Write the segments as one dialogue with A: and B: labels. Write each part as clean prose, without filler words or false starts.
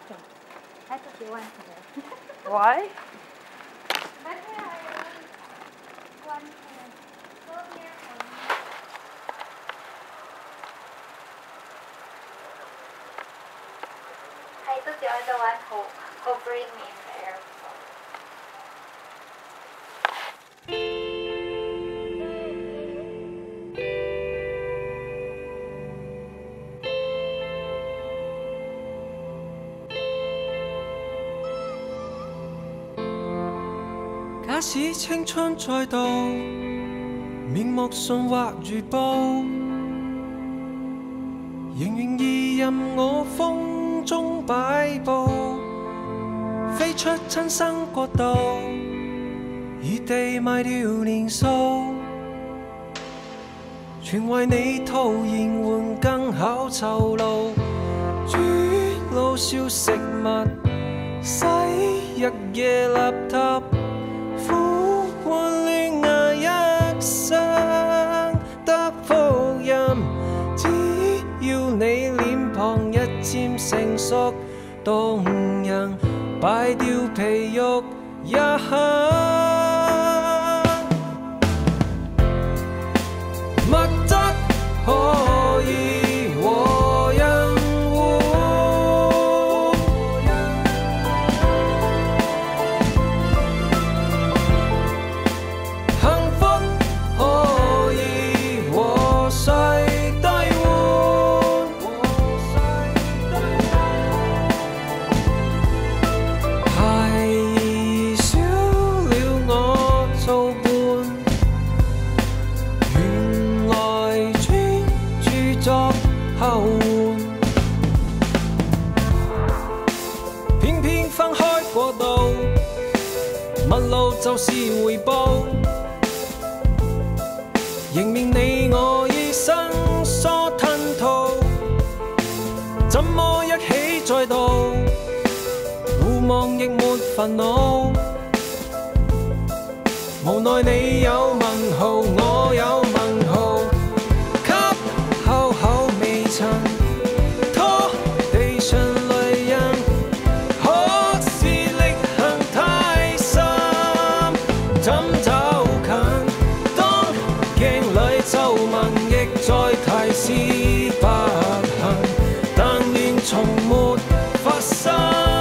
A: I thought you wanted it.
B: Why?
A: But here I want go here for me. I thought you are the one who bring me in the airport.
C: 假使青春再度，面目順或如布，仍然易任我風中擺佈，飛出親生國度，異地賣掉年數，全為你徒然換更巧酬勞，煮老少食物，洗日夜立塔。苦換戀愛一生得福蔭，只要你臉龐一漸成熟動人，擺掉皮肉也肯。物質可以和人換，幸福可以和誰兌換，孩兒少了我做伴，原來專注作後援，偏偏分開過度，陌路就是回報，迎面你我已生疏吞吐，怎麼一起再度，互望亦沒煩惱，無奈你有問號，我有問號，給厚厚微塵，拖地上淚印，可是力行太深，怎走近？當鏡裏皺紋，亦在提示不幸，但願從沒發生。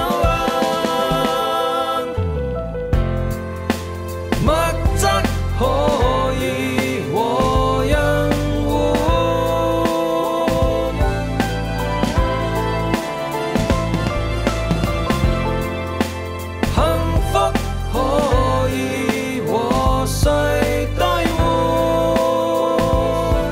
C: 物質可以和人換，幸福可以和誰兌換，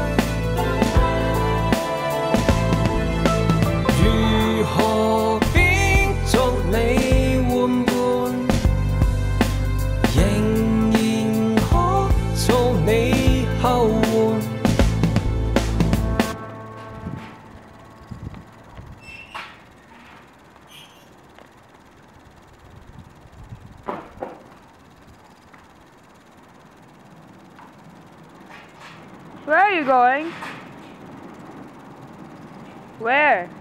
C: 如何變作你玩伴，仍然可做你後援。
B: Where are you going? Where?